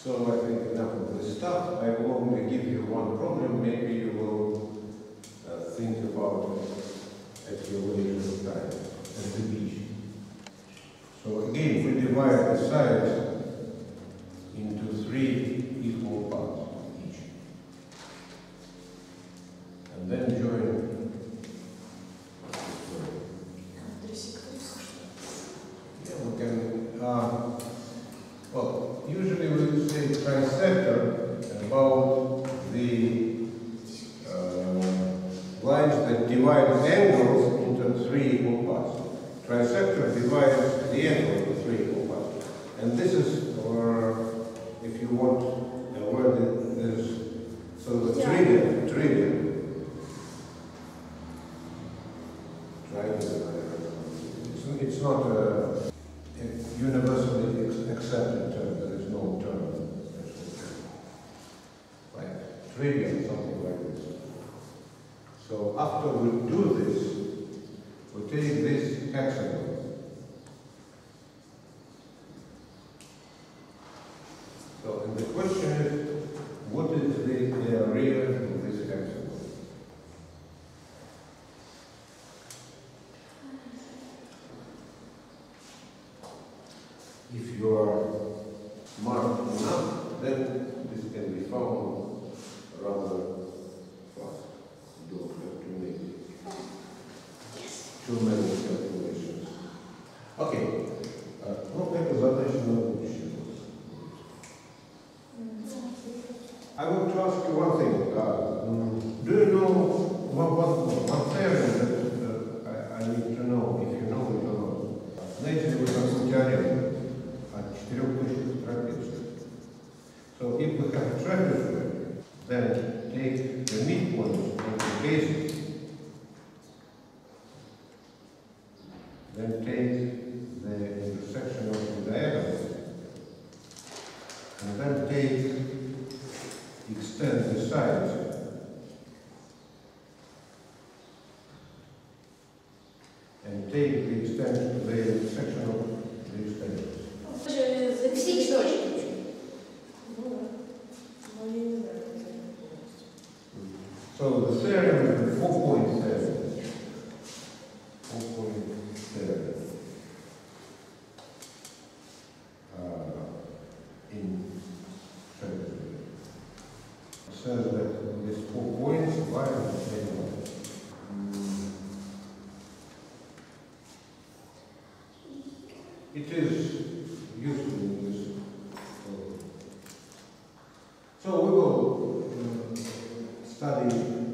So I think enough of this stuff. I will only give you one problem. Maybe you will think about it at your leisure time at the beach. So again, we divide the sides into 3 equal parts each, and then join. Yeah, we can. Well, usually we say trisector about the lines that divide angles into 3 equal parts. Trisector divides the angle into 3 equal parts. And this is, if you want, where there's, so the trivium. It's not a universally accepted term. There is no term. Like trivium, something like this. So after we do this, we take this hexagon. So and the question is, what is the area of this hexagon? If you are smart enough, then this can be found rather fast. You don't have to make too many calculations. Okay. Ну, это задача на будущее. I want to ask you one thing. Do you know one theorem that I need to know, if you know it or not? Знаете ли вы такую теорему от 4-точных трапеции? So if we have a trapezoid, then take the midpoint of the basis, then take the intersection of the diagonal, and then extend the sides, and take the extension, the intersection of the extensions. So the theorem is the 4-point theorem. 4-point theorem. In trapezoid. It says that these 4 points lie on the same line. It is useful in this. So we will study